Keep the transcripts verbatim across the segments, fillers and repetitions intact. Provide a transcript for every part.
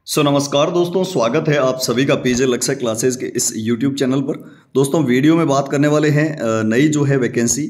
सो नमस्कार दोस्तों, स्वागत है आप सभी का पीजे लक्ष्य क्लासेस के इस यूट्यूब चैनल पर। दोस्तों वीडियो में बात करने वाले हैं अ, नई जो है वैकेंसी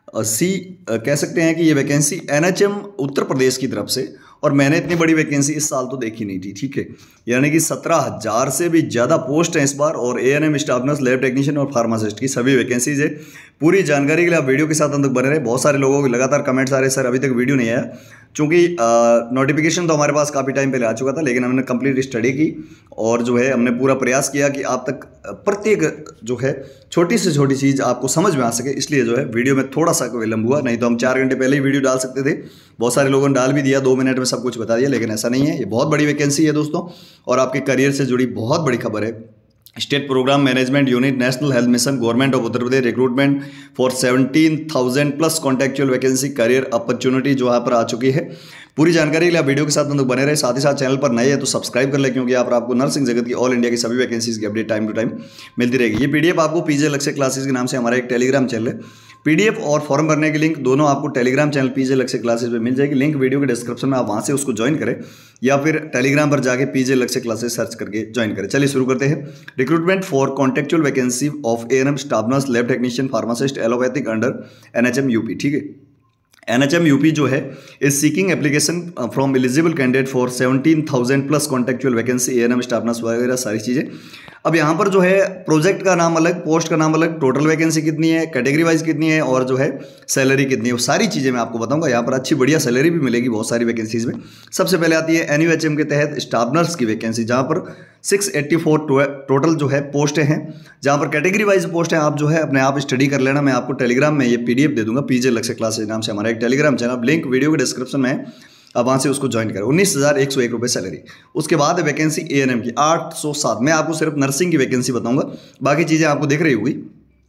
सी कह सकते हैं कि ये वैकेंसी एनएचएम उत्तर प्रदेश की तरफ से, और मैंने इतनी बड़ी वैकेंसी इस साल तो देखी नहीं थी। ठीक है, यानी कि सत्रह हज़ार से भी ज़्यादा पोस्ट हैं इस बार, और ANM staff nurse, lab technician और फार्मासिस्ट की सभी वैकेंसीज है। पूरी जानकारी के लिए आप वीडियो के साथ अंत तक बने रहे। बहुत सारे लोगों के लगातार कमेंट्स आ रहे, सर अभी तक वीडियो नहीं आया, चूँकि नोटिफिकेशन तो हमारे पास काफ़ी टाइम पहले आ चुका था, लेकिन हमने कंप्लीट स्टडी की और जो है हमने पूरा प्रयास किया कि आप तक प्रत्येक जो है छोटी से छोटी चीज़ आपको समझ में आ सके, इसलिए जो है वीडियो में थोड़ा सा विलंब हुआ। नहीं तो हम चार घंटे पहले ही वीडियो डाल सकते थे। बहुत सारे लोगों ने डाल भी दिया, दो मिनट में सब कुछ बता दिया, लेकिन ऐसा नहीं है। ये बहुत बड़ी वैकेंसी है दोस्तों, और आपके करियर से जुड़ी बहुत बड़ी खबर है। State programme management unit, national health mission, government of Uttar Pradesh, recruitment for seventeen thousand plus contractual vacancy, career opportunity जो यहाँ पर आ चुकी है। पूरी जानकारी के लिए आप वीडियो के साथ बने रहे। साथ ही साथ चैनल पर नए हैं तो सब्सक्राइब कर ले, क्योंकि यहाँ पर आपको नर्सिंग जगत की ऑल इंडिया की सभी वैकेंसीज की अपडेट टाइम टू टाइम मिलती रहेगी। ये पीडीएफ आपको पीजे लक्ष्य क्लासेस के नाम से हमारा एक टेलीग्राम चैनल है। पीडीएफ और फॉर्म भरने की लिंक दोनों आपको टेलीग्राम चैनल पीजे लक्ष्य क्लासेस पे मिल जाएगी। लिंक वीडियो के डिस्क्रिप्शन में, आप वहां से उसको ज्वाइन करें, या फिर टेलीग्राम पर जाके पीजे लक्ष्य क्लासेस सर्च करके ज्वाइन करें। चलिए शुरू करते हैं। Recruitment for contractual vacancy of ANM staff nurse, lab technician, pharmacist, allopathic under NHM UP. ठीक है, एनएचएम यूपी जो है is seeking application from eligible candidate for seventeen thousand plus contractual vacancy, ANM staff nurse वगैरह सारी चीज़ें। अब यहाँ पर जो है प्रोजेक्ट का नाम अलग, पोस्ट का नाम अलग, टोटल वैकेंसी कितनी है, कैटेगरी वाइज कितनी है, और जो है सैलरी कितनी है, वो सारी चीज़ें मैं आपको बताऊंगा। यहाँ पर अच्छी बढ़िया सैलरी भी मिलेगी बहुत सारी वैकेंसीज में। सबसे पहले आती है एनयूएचएम के तहत स्टाफ नर्स की वैकेंसी, जहाँ पर सिक्स एट्टी फोर टोटल जो है पोस्टें हैं, जहाँ पर कैटेगरी वाइज पोस्ट है। आप जो है अपने आप स्टडी कर लेना। मैं आपको टेलीग्राम में ये पीडीएफ दे दूंगा, पीजे लक्ष्य क्लासेस नाम से हमारा एक टेलीग्राम चैनल, लिंक वीडियो के डिस्क्रिप्शन में, आप वहाँ से उसको ज्वाइन करें। उन्नीस हज़ार एक सौ एक रुपये सैलरी। उसके बाद है वैकेंसी एएनएम की आठ सौ सात। मैं आपको सिर्फ नर्सिंग की वैकेंसी बताऊंगा, बाकी चीज़ें आपको दिख रही होगी।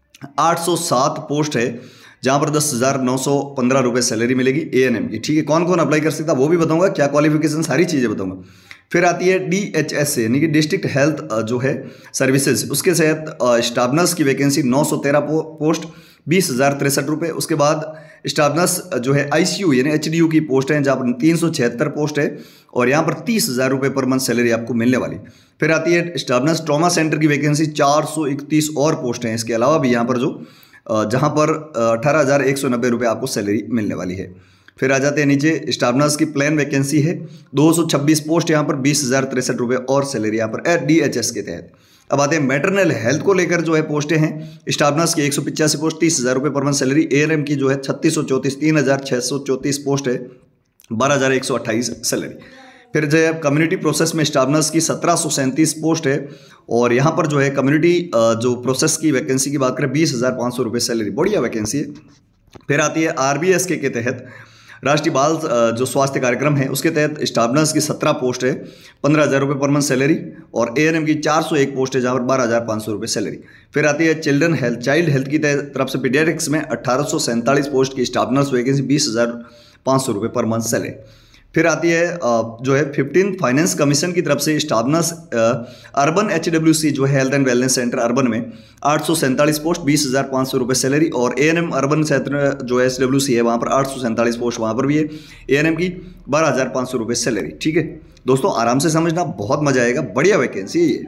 आठ सौ सात पोस्ट है, जहाँ पर दस हज़ार नौ सौ पंद्रह रुपये सैलरी मिलेगी एएनएम की। ठीक है, कौन कौन अप्लाई कर सकता है वो भी बताऊंगा, क्या क्वालिफिकेशन, सारी चीज़ें बताऊंगा। फिर आती है डीएचएस से, यानी कि डिस्ट्रिक्ट हेल्थ जो है सर्विसेज, उसके तहत स्टाफ नर्स की वैकेंसी नौ सौ तेरह पोस्ट, बीस हज़ार तिरसठ रुपये। उसके बाद स्टाफ नर्स जो है आईसीयू यानी एचडीयू की पोस्ट है, जहाँ पर तीन सौ छिहत्तर पोस्ट है, और यहाँ पर तीस हज़ार रुपये पर मंथ सैलरी आपको मिलने वाली। फिर आती है स्टाफ नर्स ट्रॉमा सेंटर की वैकेंसी, चार सौ इकतीस और पोस्ट हैं। इसके अलावा भी यहाँ पर जो जहाँ पर अठारह हज़ार एक सौ नब्बे रुपये आपको सैलरी मिलने वाली है। फिर आ जाते हैं नीचे, स्टाफ नर्स की प्लेन वैकेंसी है, दो सौ छब्बीस पोस्ट, यहाँ पर बीस हज़ार तिरसठ रुपये और सैलरी यहाँ पर डीएचएस के तहत। अब आते हैं मैटरनल हेल्थ को लेकर जो है पोस्टें हैं, स्टाफ नर्स की एक सौ पिचासी पोस्ट, तीस हज़ार रुपये पर मंथ सैलरी। एएनएम की जो है छत्तीस सौ चौंतीस, तीन हज़ार छः सौ चौंतीस पोस्ट है, बारह हज़ार एक सौ अट्ठाईस सैलरी। फिर जो है कम्युनिटी प्रोसेस में स्टाफ नर्स की सत्रह सौ सैंतीस पोस्ट है, और यहाँ पर जो है कम्युनिटी जो प्रोसेस की वैकेंसी की बात करें, बीस हज़ार पाँच सौ रुपये सैलरी, बढ़िया वैकेंसी है। फिर आती है आरबीएसके के तहत राष्ट्रीय बाल जो स्वास्थ्य कार्यक्रम है, उसके तहत स्टाफ नर्स की सत्रह पोस्ट है, पंद्रह हज़ार रुपये पर मंथ सैलरी, और एएनएम की चार सौ एक पोस्ट है, जहाँ पर बारह हज़ार पाँच सौ रुपये सैलरी। फिर आती है चिल्ड्रन हेल्थ, चाइल्ड हेल्थ की तरफ से पीडियाट्रिक्स में अट्ठारह सौ सैंतालीस पोस्ट की स्टाफ नर्स वैकेंसी, बीस हज़ार पाँच सौ रुपये पर मंथ सैलरी। फिर आती है जो है फिफ्टीन फाइनेंस कमीशन की तरफ से स्टाफ नर्स अर्बन एचडब्ल्यूसी जो है health and wellness centre urban में, आठ सौ सैंतालीस पोस्ट, बीस हज़ार पाँच सौ रुपये सैलरी, और एएनएम अर्बन क्षेत्र जो एच डब्ल्यू सी है वहाँ पर आठ सौ सैंतालीस पोस्ट, वहाँ पर भी है एएनएम की बारह हज़ार पाँच सौ रुपये सैलरी। ठीक है दोस्तों, आराम से समझना, बहुत मजा आएगा, बढ़िया वैकेंसी है ये।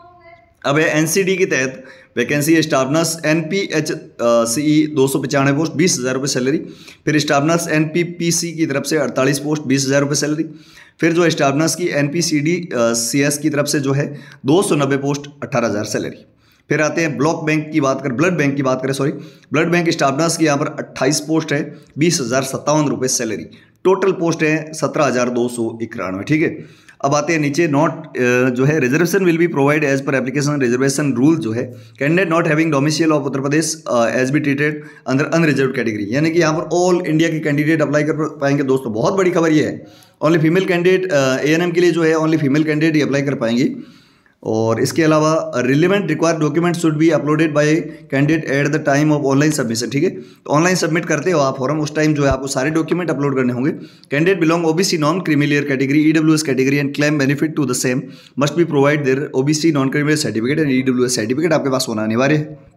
अब है एनसीडी के तहत वैकेंसी है स्टाफ नर्स एनपीएच सीई दो सौ पचानवे पोस्ट, बीस हज़ार रुपये सैलरी। फिर स्टाफ नर्स एनपीपीसी की तरफ से अड़तालीस पोस्ट, बीस हज़ार रुपये सैलरी। फिर जो स्टाफ नर्स की एनपीसीडी सीएस की तरफ से जो है दो सौ नब्बे पोस्ट, अट्ठारह हज़ार सैलरी। फिर आते हैं ब्लॉक बैंक की बात करें, ब्लड बैंक की बात करें sorry blood bank staff nurse की यहाँ पर अट्ठाईस पोस्ट है, बीस हज़ार सत्तावन रुपये सैलरी। टोटल पोस्ट है सत्रह हज़ार दो सौ इक्यानवे। ठीक है, अब आते हैं नीचे, नॉट जो है reservation will be provide as per application reservation rule जो है, candidate not having domicile of Uttar Pradesh as be treated under unreserved category, यानी कि यहाँ पर ऑल इंडिया के कैंडिडेट अप्लाई कर पाएंगे। दोस्तों बहुत बड़ी खबर ये है, ओनली फीमेल कैंडिडेट एएनएम के लिए जो है ओनली फीमेल कैंडिडेट ही अप्लाई कर पाएंगे। और इसके अलावा relevant required document should be uploaded by candidate at the time of online submission. ठीक है, तो ऑनलाइन सबमिट करते हो आप फॉर्म, उस टाइम जो है आपको सारे डॉक्यूमेंट अपलोड करने होंगे। Candidate belong OBC non creamy layer category, EWS category and claim benefit to the same must be provide their OBC non creamy layer certificate and EWS certificate आपके पास होना अनिवार्य है।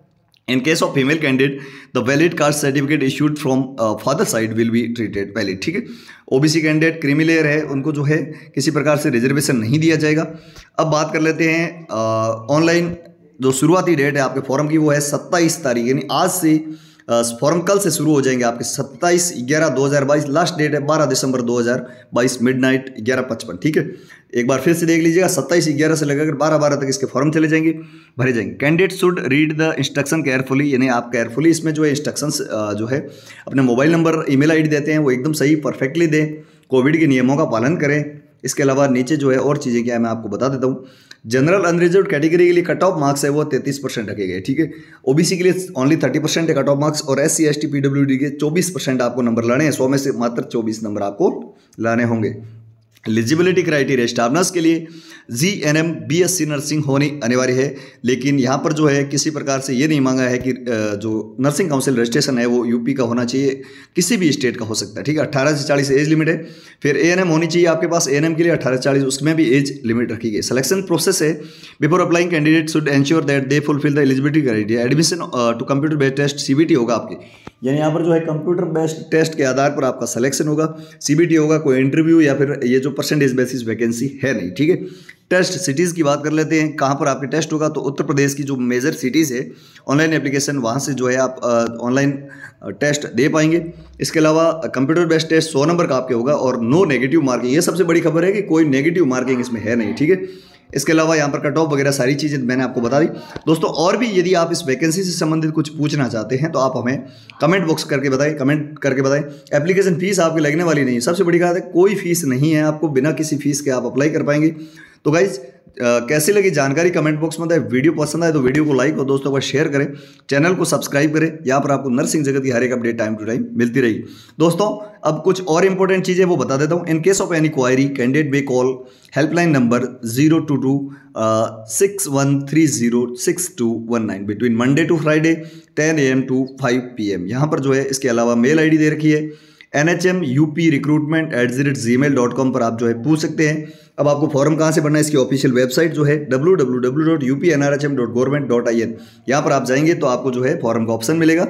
In case of female candidate, the valid caste certificate issued from uh, father side will be treated valid। ठीक है, OBC candidate creamy layer है, उनको जो है किसी प्रकार से रिजर्वेशन नहीं दिया जाएगा। अब बात कर लेते हैं ऑनलाइन जो शुरुआती डेट है आपके फॉर्म की, वो है सत्ताईस तारीख, यानी आज से फॉर्म कल से शुरू हो जाएंगे आपके सत्ताईस ग्यारह दो हज़ार बाईस। लास्ट डेट है बारह दिसंबर दो हज़ार बाईस मिडनाइट ग्यारह पचपन। ठीक है, एक बार फिर से देख लीजिएगा, सत्ताईस ग्यारह से लेकर बारह बारह तक इसके फॉर्म चले जाएंगे, भरे जाएंगे। Candidate should read the instruction carefully, यानी आप केयरफुली इसमें जो है इंस्ट्रक्शंस जो है अपने मोबाइल नंबर ईमेल आईडी देते हैं वो एकदम सही परफेक्टली दें, कोविड के नियमों का पालन करें। इसके अलावा नीचे जो है और चीज़ें क्या है मैं आपको बता देता हूँ। जनरल अनरिजर्व कैटेगरी के लिए कट ऑफ मार्क्स है वो तैंतीस परसेंट रखे गए। ठीक है, ओबीसी के लिए ओनली तीस परसेंट है कट ऑफ मार्क्स, और S C S T PWD के चौबीस परसेंट आपको नंबर लाने हैं, सौ में से मात्र चौबीस नंबर आपको लाने होंगे। एलिजिबिलिटी क्राइटेरिया स्टाफ नर्स के लिए G N M B S C nursing होनी अनिवार्य है, लेकिन यहाँ पर जो है किसी प्रकार से ये नहीं मांगा है कि जो नर्सिंग काउंसिल रजिस्ट्रेशन है वो यूपी का होना चाहिए, किसी भी स्टेट का हो सकता है। ठीक है, अट्ठारह से चालीस एज लिमिट है। फिर ए एन एम होनी चाहिए आपके पास, ए एन एम के लिए अट्ठारह से चालीस, उसमें भी एज लिमिट रखी गई। सिलेक्शन प्रोसेस है, before applying candidate should ensure that they fulfil the eligibility criteria. Admission to computer based test CBT होगा आपके, यानी यहाँ पर जो है कंप्यूटर बेस्ड टेस्ट के आधार पर आपका सिलेक्शन होगा, सीबीटी होगा, कोई इंटरव्यू या फिर ये जो परसेंटेज बेसिस वैकेंसी है नहीं। ठीक है, टेस्ट सिटीज़ की बात कर लेते हैं, कहाँ पर आपके टेस्ट होगा, तो उत्तर प्रदेश की जो मेजर सिटीज़ है ऑनलाइन एप्लीकेशन, वहाँ से जो है आप ऑनलाइन टेस्ट दे पाएंगे। इसके अलावा कंप्यूटर बेस्ड टेस्ट सौ नंबर का आपके होगा और नो नेगेटिव मार्किंग, ये सबसे बड़ी खबर है कि कोई नेगेटिव मार्किंग इसमें है नहीं। ठीक है, इसके अलावा यहाँ पर कट ऑफ वगैरह सारी चीज़ें मैंने आपको बता दी। दोस्तों और भी यदि आप इस वैकेंसी से संबंधित कुछ पूछना चाहते हैं तो आप हमें कमेंट बॉक्स करके बताएं, कमेंट करके बताएं। एप्लीकेशन फीस आपकी लगने वाली नहीं है, सबसे बड़ी बात है कोई फीस नहीं है, आपको बिना किसी फीस के आप अप्लाई कर पाएंगे। तो गाइज कैसी लगी जानकारी कमेंट बॉक्स में बताएं, वीडियो पसंद आए तो वीडियो को लाइक और दोस्तों को शेयर करें, चैनल को सब्सक्राइब करें, यहाँ पर आपको नर्सिंग जगत की हर एक अपडेट टाइम टू टाइम मिलती रहेगी। दोस्तों अब कुछ और इंपॉर्टेंट चीज़ें वो बता देता हूँ। In case of any query candidate may call helpline number zero two two six one three zero six two one nine between Monday to Friday ten A M to five P M. यहाँ पर जो है इसके अलावा mail I D दे रखी है N H M U P recruitment at the rate Gmail dot com पर आप जो है पूछ सकते हैं। अब आपको फॉर्म कहाँ से भरना है, इसकी ऑफिशियल वेबसाइट जो है W W W dot U P N R H M dot government dot I N, यहाँ पर आप जाएंगे तो आपको जो है फॉर्म का ऑप्शन मिलेगा,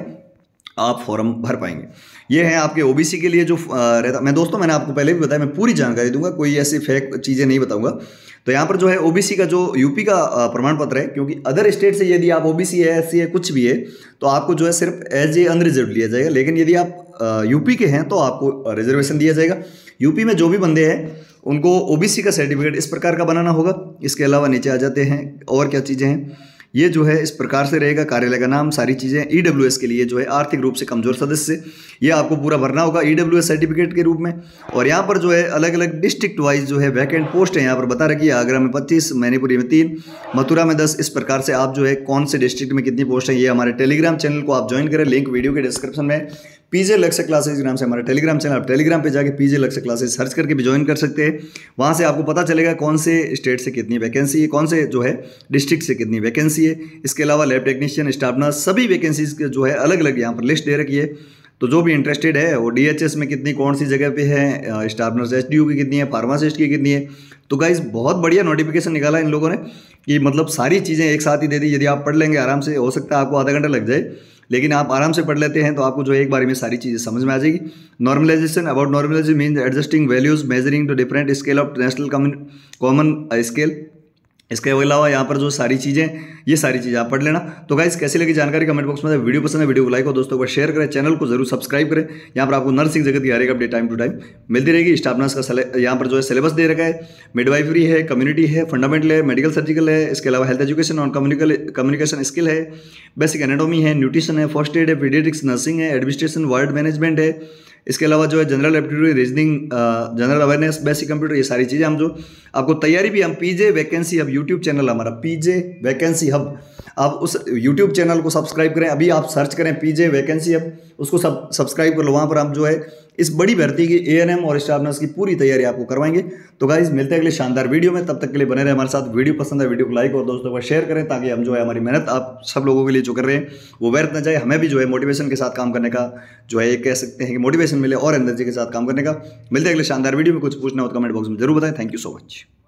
आप फॉर्म भर पाएंगे। ये है आपके ओबीसी के लिए जो रहता। मैं दोस्तों मैंने आपको पहले भी बताया, मैं पूरी जानकारी दूंगा, कोई ऐसी फेक चीज़ें नहीं बताऊंगा। तो यहाँ पर जो है ओबीसी का जो यूपी का प्रमाण पत्र है, क्योंकि अदर स्टेट से यदि आप ओबीसी है, एससी है, कुछ भी है तो आपको जो है सिर्फ एज ए अनरिजर्व लिया जाएगा, लेकिन यदि आप यूपी के हैं तो आपको रिजर्वेशन दिया जाएगा। यूपी में जो भी बंदे हैं उनको ओबीसी का सर्टिफिकेट इस प्रकार का बनाना होगा। इसके अलावा नीचे आ जाते हैं और क्या चीज़ें हैं, ये जो है इस प्रकार से रहेगा, कार्यालय का नाम, सारी चीज़ें। ईडब्ल्यूएस के लिए जो है आर्थिक रूप से कमजोर सदस्य, ये आपको पूरा भरना होगा ईडब्ल्यूएस सर्टिफिकेट के रूप में। और यहाँ पर जो है अलग अलग डिस्ट्रिक्ट वाइज जो है वैकेंट पोस्ट है यहाँ पर बता रखी है, आगरा में पच्चीस, मैनीपुरी में तीन, मथुरा में दस। इस प्रकार से आप जो है कौन से डिस्ट्रिक्ट में कितनी पोस्ट है, ये हमारे टेलीग्राम चैनल को आप ज्वाइन करें, लिंक वीडियो के डिस्क्रिप्शन में। पीजे लक्ष्य क्लासेज के नाम से हमारा टेलीग्राम चैनल, आप टेलीग्राम पे जाके पीजे लक्ष्य क्लासेज सर्च करके भी ज्वाइन कर सकते हैं। वहाँ से आपको पता चलेगा कौन से स्टेट से कितनी वैकेंसी है, कौन से जो है डिस्ट्रिक्ट से कितनी वैकेंसी है। इसके अलावा लैब टेक्नीशियन, स्टाफ नर्स, सभी वैकेंसीज के जो है अलग अलग यहाँ पर लिस्ट दे रखी है। तो जो भी इंटरेस्टेड है वो डीएचएस में कितनी कौन सी जगह पे है, स्टाफ नर्स एचडीयू की कितनी है, फार्मासिस्ट की कितनी है। तो गाइज बहुत बढ़िया नोटिफिकेशन निकाला इन लोगों ने कि मतलब सारी चीज़ें एक साथ ही दे दी। यदि आप पढ़ लेंगे आराम से, हो सकता है आपको आधा घंटा लग जाए, लेकिन आप आराम से पढ़ लेते हैं तो आपको जो एक बार में सारी चीज़ें समझ में आ जाएगी। Normalisation, about normalisation means adjusting values measuring to different scale of national common scale. इसके अलावा यहाँ पर जो सारी चीज़ें, ये सारी चीज़ें आप पढ़ लेना। तो गाइस कैसी लगी जानकारी कमेंट बॉक्स में, वीडियो पसंद है वीडियो को लाइक और दोस्तों को शेयर करें, चैनल को जरूर सब्सक्राइब करें। यहाँ पर आपको नर्सिंग जगत की हर एक अपडेट टाइम टू टाइम मिलती रहेगी। स्टाफ नर्स का यहाँ पर जो है सिलेबस दे रखा है, मिडवाइफरी है, कम्युनिटी है, फंडामेंटल है, मेडिकल सर्जिकल है, इसके अलावा हेल्थ एजुकेशन और कम्युनिकल कम्युनिकेशन स्किल है, बेसिक एनाटॉमी है, न्यूट्रिशन है, फर्स्ट एड है, पीडियाट्रिक्स नर्सिंग है, एडमिनिस्ट्रेशन, वार्ड मैनेजमेंट है। इसके अलावा जो है general aptitude, reasoning, general awareness, basic computer, ये सारी चीज़ें हम जो आपको तैयारी भी हम PJ vacancy hub YouTube channel हमारा पीजे वैकेंसी हब, आप उस यूट्यूब चैनल को सब्सक्राइब करें। अभी आप सर्च करें पीजे वैकेंसी हब, उसको सब सब्सक्राइब कर लो। वहाँ पर हम जो है इस बड़ी भर्ती की एएनएम और स्टाफ नर्स की पूरी तैयारी आपको करवाएंगे। तो गाइज मिलते हैं अगले शानदार वीडियो में, तब तक के लिए बने रहे हमारे साथ। वीडियो पसंद है वीडियो को लाइक और दोस्तों को शेयर करें, ताकि हम जो है हमारी मेहनत आप सब लोगों के लिए जो कर रहे हैं वो व्यर्थ न जाए, हमें भी जो है मोटिवेशन के साथ काम करने का जो है कह सकते हैं कि मोटिवेशन मिले और एनर्जी के साथ काम करने का। मिलते हैं अगले शानदार वीडियो में। कुछ पूछना हो तो कमेंट बॉक्स में जरूर बताएं। Thank you so much.